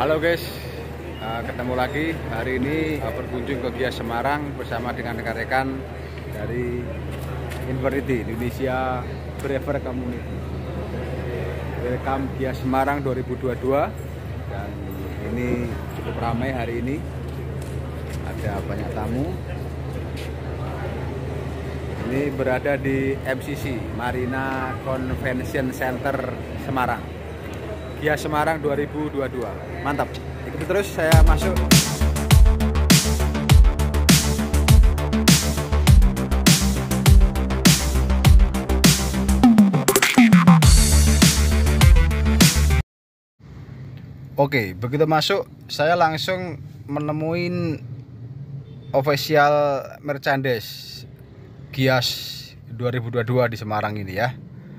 Halo guys, ketemu lagi hari ini berkunjung ke Gias Semarang bersama dengan rekan-rekan dari Infinity Indonesia Brever Community. Welcome Gias Semarang 2022 dan ini cukup ramai hari ini. Ada banyak tamu. Ini berada di MCC Marina Convention Center Semarang. Gias Semarang 2022. Mantap. Ikuti terus saya masuk. Oke, begitu masuk saya langsung menemuin official merchandise Gias 2022 di Semarang ini ya.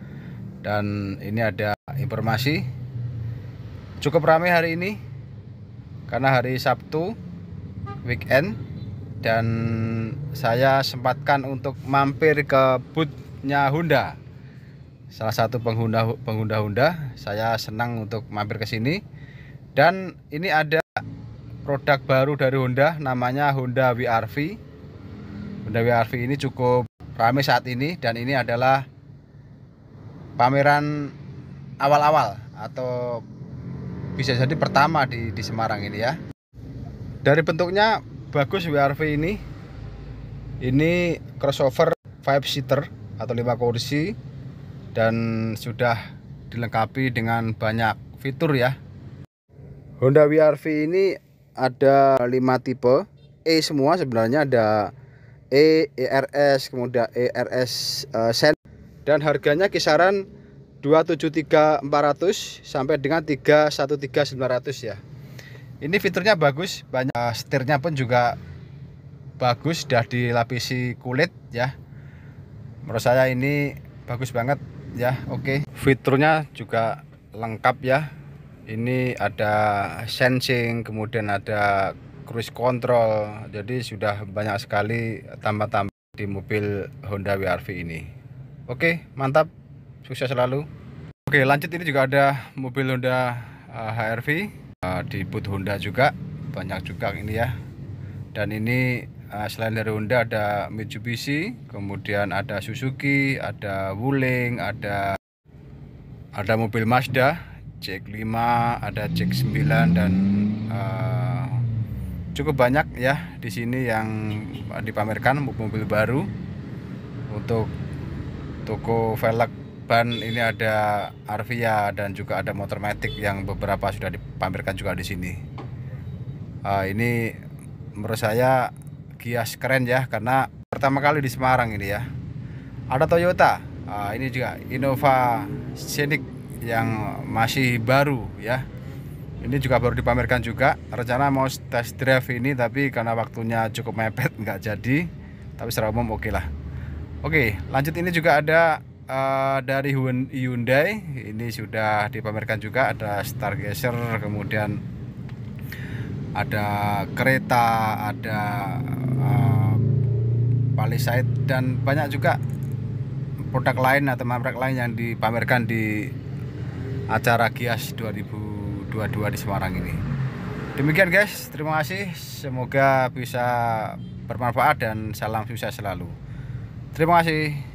Dan ini ada informasi cukup ramai hari ini karena hari Sabtu weekend, dan saya sempatkan untuk mampir ke boothnya Honda, salah satu pengguna Honda. Saya senang untuk mampir ke sini, dan ini ada produk baru dari Honda namanya Honda WR-V. Honda WR-V ini cukup ramai saat ini, dan ini adalah pameran awal-awal atau bisa jadi pertama di Semarang ini ya. Dari bentuknya bagus WR-V ini. Ini crossover 5 seater atau 5 kursi, dan sudah dilengkapi dengan banyak fitur ya. Honda WR-V ini ada 5 tipe, E semua sebenarnya, ada E, ERS, kemudian ERS Sen, dan harganya kisaran 273.400 sampai dengan 313.900 ya. Ini fiturnya bagus, banyak, setirnya pun juga bagus, sudah dilapisi kulit ya. Menurut saya ini bagus banget ya. Oke, fiturnya juga lengkap ya. Ini ada sensing, kemudian ada cruise control, jadi sudah banyak sekali tambah-tambah di mobil Honda WR-V ini. Oke, mantap, sukses selalu. Oke, lanjut, ini juga ada mobil Honda HR-V di booth Honda juga, banyak juga ini ya. Dan ini selain dari Honda ada Mitsubishi, kemudian ada Suzuki, ada Wuling, ada mobil Mazda CX-5, ada CX-9, dan cukup banyak ya di sini yang dipamerkan mobil baru. Untuk toko velg ban ini ada Arvia, dan juga ada motor matic yang beberapa sudah dipamerkan juga di sini. Ini menurut saya Gias keren ya, karena pertama kali di Semarang ini ya. Ada Toyota, ini juga Innova Scenic yang masih baru ya. Ini juga baru dipamerkan juga. Rencana mau test drive ini, tapi karena waktunya cukup mepet nggak jadi. Tapi secara umum oke lah. Oke, lanjut, ini juga ada dari Hyundai. Ini sudah dipamerkan juga, ada Stargazer, kemudian ada kereta, ada Palisade, dan banyak juga produk lain atau merek lain yang dipamerkan di acara Gias 2022 di Semarang ini. Demikian guys, terima kasih, semoga bisa bermanfaat dan salam sukses selalu. Terima kasih.